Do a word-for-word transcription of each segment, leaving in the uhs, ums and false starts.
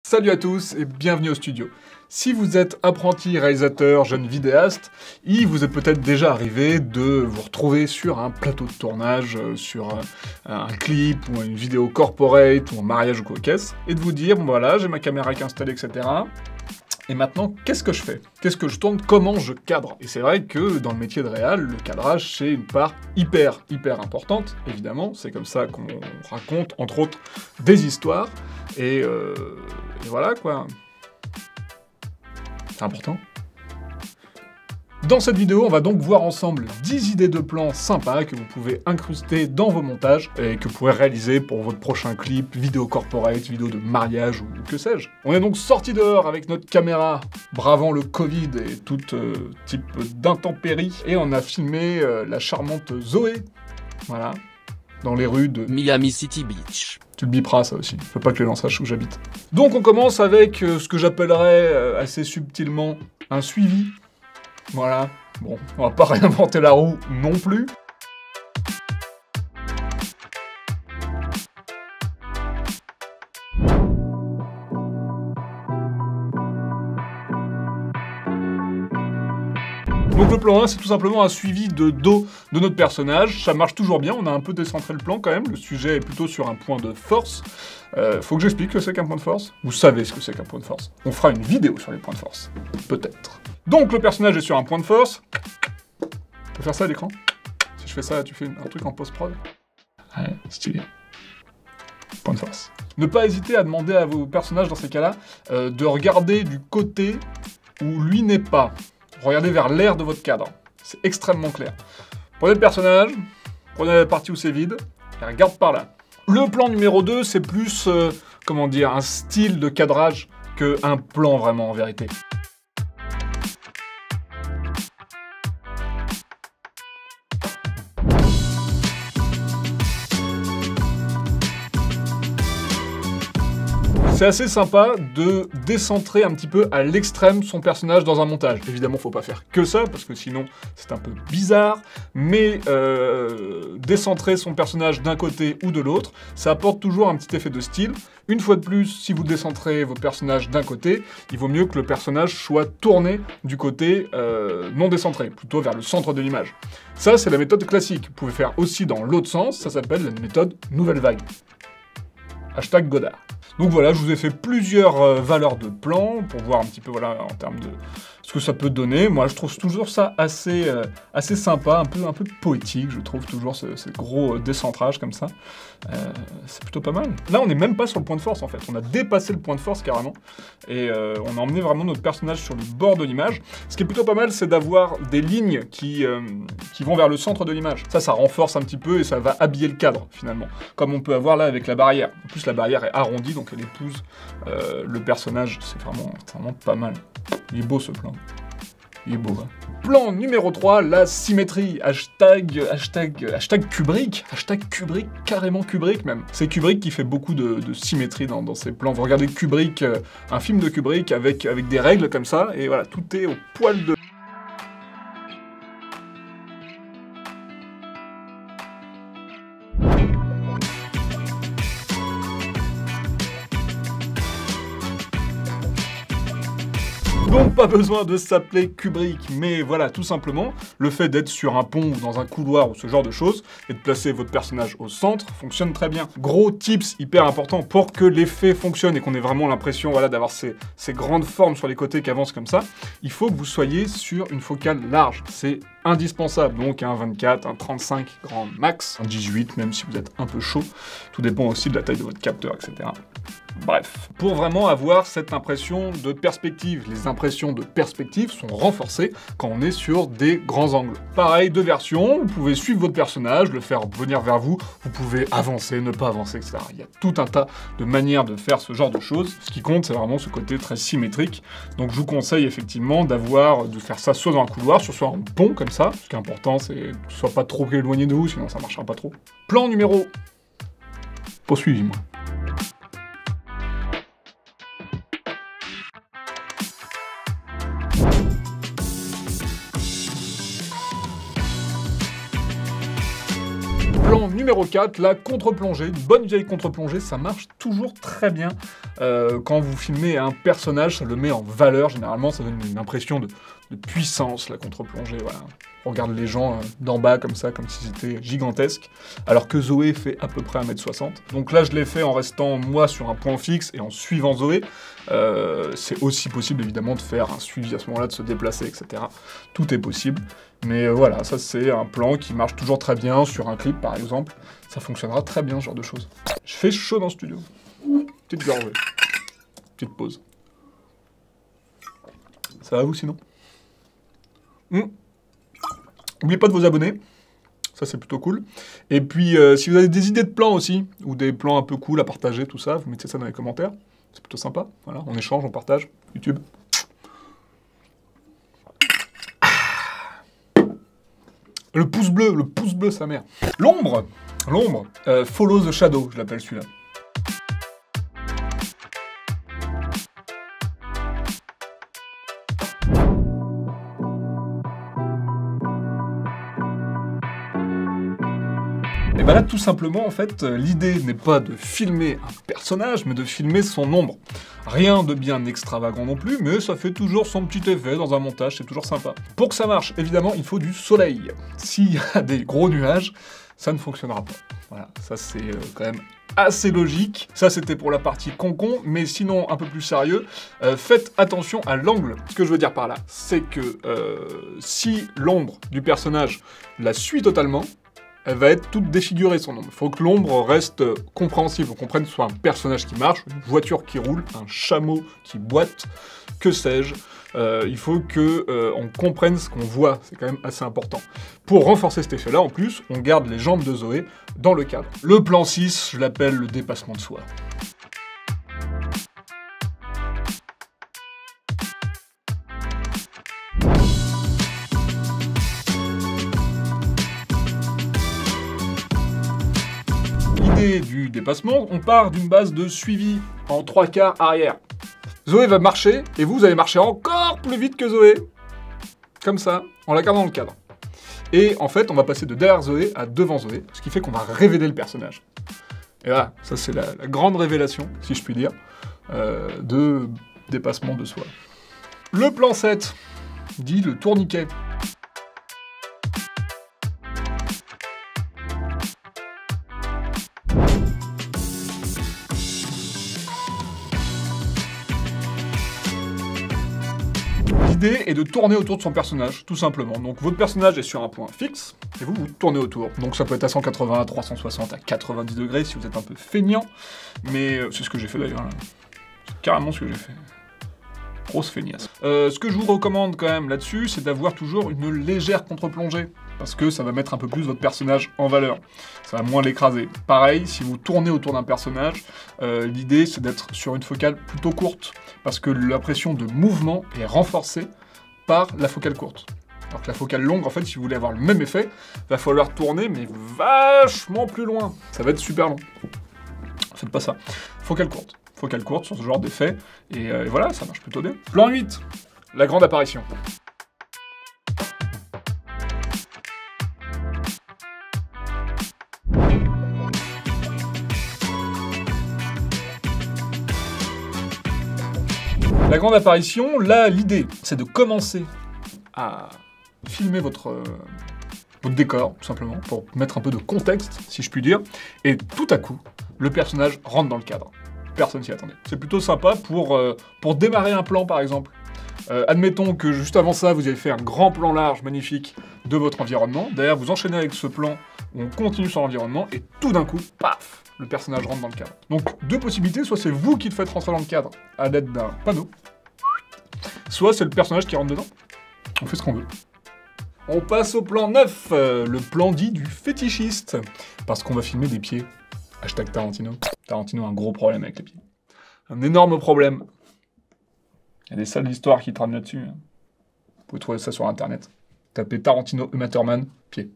Salut à tous et bienvenue au studio. Si vous êtes apprenti réalisateur, jeune vidéaste, il vous est peut-être déjà arrivé de vous retrouver sur un plateau de tournage, sur un clip ou une vidéo corporate ou un mariage ou quoi qu'est-ce, et de vous dire, bon voilà, j'ai ma caméra qui est installée, et cetera. Et maintenant, qu'est-ce que je fais? Qu'est-ce que je tourne? Comment je cadre? Et c'est vrai que dans le métier de réal, le cadrage, c'est une part hyper, hyper importante, évidemment. C'est comme ça qu'on raconte, entre autres, des histoires. Et, euh, et voilà, quoi. C'est important. Dans cette vidéo, on va donc voir ensemble dix idées de plans sympas que vous pouvez incruster dans vos montages et que vous pourrez réaliser pour votre prochain clip, vidéo corporate, vidéo de mariage ou que sais-je. On est donc sorti dehors avec notre caméra, bravant le Covid et tout euh, type d'intempéries, et on a filmé euh, la charmante Zoé, voilà, dans les rues de Miami City Beach. Tu le biperas, ça aussi. Faut pas que les gens sachent où j'habite. Donc on commence avec euh, ce que j'appellerais euh, assez subtilement un suivi. Voilà. Bon, on va pas réinventer la roue non plus. Donc le plan un, c'est tout simplement un suivi de dos de notre personnage. Ça marche toujours bien, on a un peu décentré le plan quand même. Le sujet est plutôt sur un point de force. Euh, faut que j'explique ce que c'est qu'un point de force. Vous savez ce que c'est qu'un point de force. On fera une vidéo sur les points de force. Peut-être. Donc le personnage est sur un point de force. On peut faire ça à l'écran? Si je fais ça, tu fais un truc en post-prod? Ouais, stylé. Point de force. Ne pas hésiter à demander à vos personnages dans ces cas-là euh, de regarder du côté où lui n'est pas. Regardez vers l'air de votre cadre. C'est extrêmement clair. Prenez le personnage, prenez la partie où c'est vide, et regarde par là. Le plan numéro deux, c'est plus, euh, comment dire, un style de cadrage qu'un plan vraiment en vérité. C'est assez sympa de décentrer un petit peu à l'extrême son personnage dans un montage. Évidemment, faut pas faire que ça, parce que sinon, c'est un peu bizarre, mais euh, décentrer son personnage d'un côté ou de l'autre, ça apporte toujours un petit effet de style. Une fois de plus, si vous décentrez vos personnages d'un côté, il vaut mieux que le personnage soit tourné du côté euh, non décentré, plutôt vers le centre de l'image. Ça, c'est la méthode classique. Vous pouvez faire aussi dans l'autre sens, ça s'appelle la méthode nouvelle vague. Hashtag Godard. Donc voilà, je vous ai fait plusieurs euh, valeurs de plan pour voir un petit peu voilà, en termes de ce que ça peut donner. Moi, je trouve toujours ça assez, euh, assez sympa, un peu, un peu poétique, je trouve toujours ce, ce gros euh, décentrage comme ça. Euh, c'est plutôt pas mal. Là, on n'est même pas sur le point de force en fait, on a dépassé le point de force carrément, et euh, on a emmené vraiment notre personnage sur le bord de l'image. Ce qui est plutôt pas mal, c'est d'avoir des lignes qui, euh, qui vont vers le centre de l'image. Ça, ça renforce un petit peu et ça va habiller le cadre finalement, comme on peut avoir là avec la barrière. En plus, la barrière est arrondie, donc elle épouse euh, le personnage, c'est vraiment, vraiment pas mal. Il est beau ce plan. Il est beau, hein. Plan numéro trois, la symétrie. Hashtag, hashtag, hashtag Kubrick. Hashtag Kubrick, carrément Kubrick même. C'est Kubrick qui fait beaucoup de, de symétrie dans, dans ses plans. Vous regardez Kubrick, euh, un film de Kubrick avec, avec des règles comme ça, et voilà, tout est au poil de... Donc pas besoin de s'appeler Kubrick, mais voilà, tout simplement, le fait d'être sur un pont ou dans un couloir ou ce genre de choses, et de placer votre personnage au centre, fonctionne très bien. Gros tips hyper important pour que l'effet fonctionne et qu'on ait vraiment l'impression voilà, d'avoir ces, ces grandes formes sur les côtés qui avancent comme ça, il faut que vous soyez sur une focale large. C'est indispensable, donc un vingt-quatre, un trente-cinq grand max, un dix-huit même si vous êtes un peu chaud, tout dépend aussi de la taille de votre capteur, et cetera. Bref, pour vraiment avoir cette impression de perspective, les impressions de perspective sont renforcées quand on est sur des grands angles. Pareil, deux versions, vous pouvez suivre votre personnage, le faire venir vers vous, vous pouvez avancer, ne pas avancer, et cetera. Il y a tout un tas de manières de faire ce genre de choses. Ce qui compte, c'est vraiment ce côté très symétrique. Donc je vous conseille effectivement d'avoir, de faire ça soit dans un couloir, soit un pont comme ça. Ce qui est important, c'est que ce soit pas trop éloigné de vous, sinon ça marchera pas trop. Plan numéro... Poursuivez-moi. Plan numéro quatre, la contre-plongée. Une bonne vieille contre-plongée, ça marche toujours très bien Euh, quand vous filmez un personnage, ça le met en valeur, généralement, ça donne une impression de, de puissance, la contre-plongée, voilà. On regarde les gens euh, d'en bas comme ça, comme si c'était gigantesque, alors que Zoé fait à peu près un mètre soixante. Donc là, je l'ai fait en restant, moi, sur un point fixe et en suivant Zoé. Euh, c'est aussi possible, évidemment, de faire un suivi à ce moment-là, de se déplacer, et cetera. Tout est possible. Mais euh, voilà, ça, c'est un plan qui marche toujours très bien sur un clip, par exemple. Ça fonctionnera très bien, ce genre de choses. Je fais chaud dans le studio. Petite gorgée. Petite pause. Ça va, vous, sinon? mmh. N'oubliez pas de vous abonner, ça c'est plutôt cool. Et puis, euh, si vous avez des idées de plans aussi, ou des plans un peu cool à partager, tout ça, vous mettez ça dans les commentaires. C'est plutôt sympa, voilà, on échange, on partage. YouTube. Le pouce bleu, le pouce bleu, sa mère. L'ombre, l'ombre, euh, follow the shadow, je l'appelle celui-là. Et bien là, tout simplement, en fait, l'idée n'est pas de filmer un personnage, mais de filmer son ombre. Rien de bien extravagant non plus, mais ça fait toujours son petit effet dans un montage, c'est toujours sympa. Pour que ça marche, évidemment, il faut du soleil. S'il y a des gros nuages, ça ne fonctionnera pas. Voilà, ça c'est euh, quand même assez logique. Ça, c'était pour la partie concon, mais sinon, un peu plus sérieux, euh, faites attention à l'angle. Ce que je veux dire par là, c'est que euh, si l'ombre du personnage la suit totalement, elle va être toute défigurée, son ombre. Il faut que l'ombre reste compréhensible, on comprenne que ce soit un personnage qui marche, une voiture qui roule, un chameau qui boite, que sais-je. Euh, il faut que euh, on comprenne ce qu'on voit, c'est quand même assez important. Pour renforcer cet effet-là, en plus, on garde les jambes de Zoé dans le cadre. Le plan six, je l'appelle le dépassement de soi. Du dépassement, on part d'une base de suivi en trois quarts arrière. Zoé va marcher, et vous allez marcher encore plus vite que Zoé. Comme ça, en la gardant dans le cadre. Et en fait, on va passer de derrière Zoé à devant Zoé, ce qui fait qu'on va révéler le personnage. Et voilà, ça c'est la, la grande révélation, si je puis dire, euh, de dépassement de soi. Le plan sept, dit le tourniquet. L'idée est de tourner autour de son personnage, tout simplement. Donc votre personnage est sur un point fixe, et vous, vous tournez autour. Donc ça peut être à cent quatre-vingts, à trois cent soixante, à quatre-vingt-dix degrés si vous êtes un peu feignant. Mais euh, c'est ce que j'ai fait d'ailleurs. C'est carrément ce que j'ai fait. Grosse feignasse. Euh, ce que je vous recommande quand même là-dessus, c'est d'avoir toujours une légère contre-plongée. Parce que ça va mettre un peu plus votre personnage en valeur. Ça va moins l'écraser. Pareil, si vous tournez autour d'un personnage, euh, l'idée c'est d'être sur une focale plutôt courte. Parce que l'impression de mouvement est renforcée par la focale courte. Alors que la focale longue, en fait, si vous voulez avoir le même effet, va falloir tourner, mais vachement plus loin. Ça va être super long. Faites pas ça. Focale courte. Focale courte sur ce genre d'effet. Et, euh, et voilà, ça marche plutôt bien. Plan huit. La grande apparition. La grande apparition, là, l'idée, c'est de commencer à filmer votre, euh, votre décor, tout simplement, pour mettre un peu de contexte, si je puis dire, et tout à coup, le personnage rentre dans le cadre. Personne s'y attendait. C'est plutôt sympa pour, euh, pour démarrer un plan, par exemple. Euh, admettons que juste avant ça, vous avez fait un grand plan large, magnifique, de votre environnement. Derrière, vous enchaînez avec ce plan où on continue sur l'environnement, et tout d'un coup, paf, le personnage rentre dans le cadre. Donc, deux possibilités, soit c'est vous qui le faites rentrer dans le cadre à l'aide d'un panneau, soit c'est le personnage qui rentre dedans. On fait ce qu'on veut. On passe au plan neuf, euh, le plan dit du fétichiste, parce qu'on va filmer des pieds. Hashtag Tarantino. Tarantino a un gros problème avec les pieds. Un énorme problème. Il y a des salles d'histoire qui traînent là-dessus. Vous pouvez trouver ça sur internet. Tapez Tarantino Uma Thurman, pieds.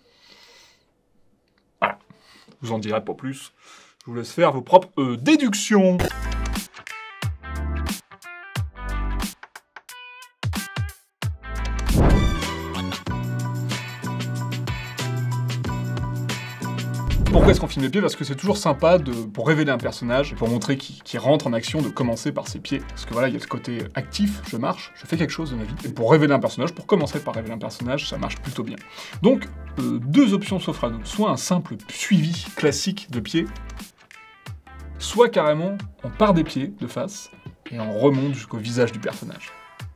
Voilà. Je vous en dirai pas plus. Je vous laisse faire vos propres euh, déductions. Pour Pourquoi est-ce qu'on filme les pieds? Parce que c'est toujours sympa de, pour révéler un personnage, pour montrer qu'il qu'il rentre en action, de commencer par ses pieds. Parce que voilà, il y a le côté actif, je marche, je fais quelque chose de ma vie. Et pour révéler un personnage, pour commencer par révéler un personnage, ça marche plutôt bien. Donc, euh, deux options s'offrent à nous. Soit un simple suivi classique de pieds, soit carrément, on part des pieds, de face, et on remonte jusqu'au visage du personnage.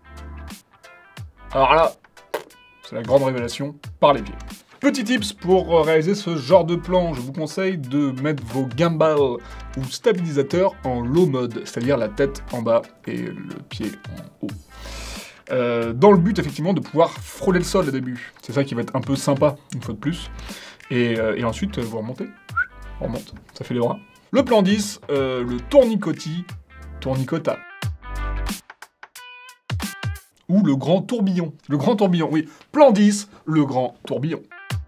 Alors là, c'est la grande révélation, par les pieds. Petit tips pour réaliser ce genre de plan, je vous conseille de mettre vos gimbals ou stabilisateurs en low mode, c'est-à-dire la tête en bas et le pied en haut. Euh, dans le but, effectivement, de pouvoir frôler le sol au début. C'est ça qui va être un peu sympa, une fois de plus. Et, euh, et ensuite, vous remontez. On remonte, ça fait les bras. Le plan dix, euh, le tournicotis, tournicota. Ou le grand tourbillon. Le grand tourbillon, oui. Plan dix, le grand tourbillon.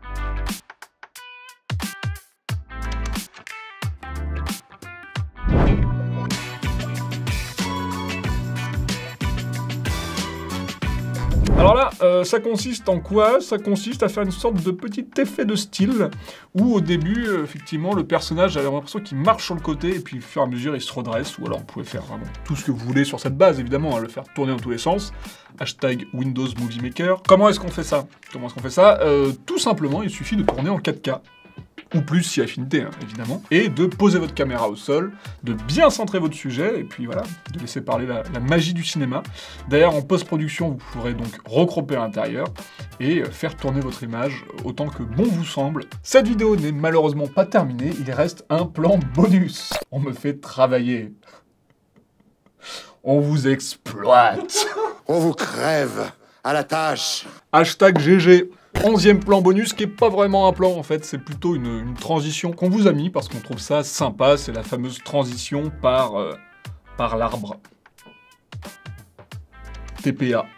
Alors là, euh, ça consiste en quoi? Ça consiste à faire une sorte de petit effet de style, où au début, euh, effectivement, le personnage a l'impression qu'il marche sur le côté, et puis au fur et à mesure, il se redresse, ou alors vous pouvez faire vraiment tout ce que vous voulez sur cette base, évidemment, hein, le faire tourner dans tous les sens. Hashtag Windows Movie Maker. Comment est-ce qu'on fait ça? Comment est-ce qu'on fait ça euh, Tout simplement, il suffit de tourner en quatre K. Ou plus si affinité, hein, évidemment, et de poser votre caméra au sol, de bien centrer votre sujet, et puis voilà, de laisser parler la, la magie du cinéma. D'ailleurs, en post-production, vous pourrez donc recroper à l'intérieur, et faire tourner votre image autant que bon vous semble. Cette vidéo n'est malheureusement pas terminée, il reste un plan bonus. On me fait travailler. On vous exploite. On vous crève à la tâche. Hashtag G G. Onzième plan bonus, qui est pas vraiment un plan en fait, c'est plutôt une, une transition qu'on vous a mis parce qu'on trouve ça sympa, c'est la fameuse transition par, euh, par l'arbre. T P A.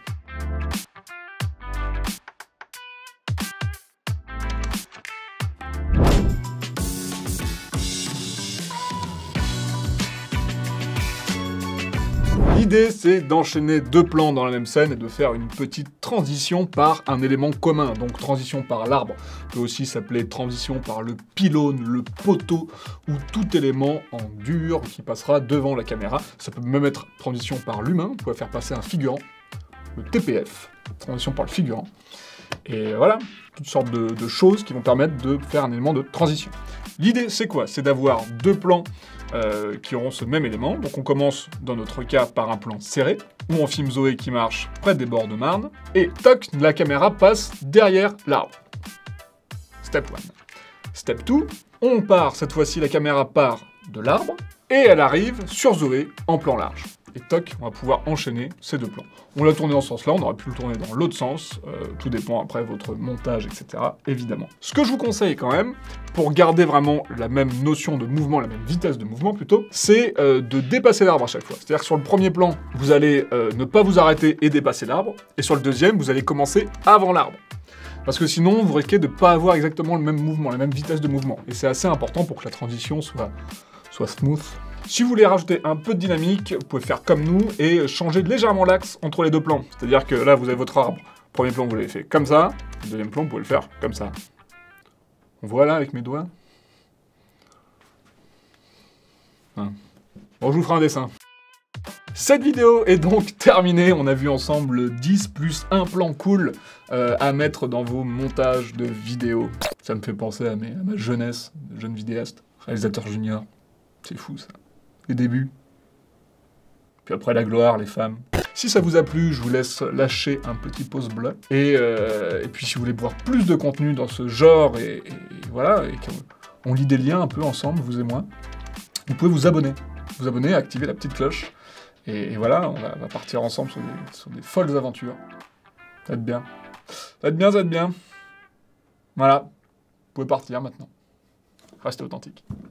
L'idée, c'est d'enchaîner deux plans dans la même scène et de faire une petite transition par un élément commun. Donc transition par l'arbre peut aussi s'appeler transition par le pylône, le poteau ou tout élément en dur qui passera devant la caméra. Ça peut même être transition par l'humain, vous pouvez faire passer un figurant, le T P F, transition par le figurant. Et voilà, toutes sortes de, de choses qui vont permettre de faire un élément de transition. L'idée, c'est quoi? C'est d'avoir deux plans euh, qui auront ce même élément. Donc on commence, dans notre cas, par un plan serré, où on filme Zoé qui marche près des bords de Marne, et toc, la caméra passe derrière l'arbre. Step one. Step two, on part, cette fois-ci, la caméra part de l'arbre, et elle arrive sur Zoé en plan large. Et toc, on va pouvoir enchaîner ces deux plans. On l'a tourné dans ce sens-là, on aurait pu le tourner dans l'autre sens, euh, tout dépend après votre montage, et cetera, évidemment. Ce que je vous conseille quand même, pour garder vraiment la même notion de mouvement, la même vitesse de mouvement plutôt, c'est euh, de dépasser l'arbre à chaque fois. C'est-à-dire que sur le premier plan, vous allez euh, ne pas vous arrêter et dépasser l'arbre, et sur le deuxième, vous allez commencer avant l'arbre. Parce que sinon, vous risquez de ne pas avoir exactement le même mouvement, la même vitesse de mouvement. Et c'est assez important pour que la transition soit, soit smooth. Si vous voulez rajouter un peu de dynamique, vous pouvez faire comme nous et changer légèrement l'axe entre les deux plans. C'est-à-dire que là, vous avez votre arbre. Premier plan, vous l'avez fait comme ça. Deuxième plan, vous pouvez le faire comme ça. On voit là avec mes doigts. Hein. Bon, je vous ferai un dessin. Cette vidéo est donc terminée. On a vu ensemble dix plus un plan cool euh, à mettre dans vos montages de vidéos. Ça me fait penser à, mes, à ma jeunesse, jeune vidéaste, réalisateur junior. C'est fou ça. Les débuts. Puis après la gloire, les femmes. Si ça vous a plu, je vous laisse lâcher un petit pouce bleu. Et, euh, et puis si vous voulez voir plus de contenu dans ce genre, et, et voilà, et qu'on lit des liens un peu ensemble, vous et moi, vous pouvez vous abonner. Vous abonner, activer la petite cloche. Et, et voilà, on va, va partir ensemble sur des, sur des folles aventures. Ça va être bien. Ça va être bien, ça va être bien. Voilà. Vous pouvez partir maintenant. Restez authentique.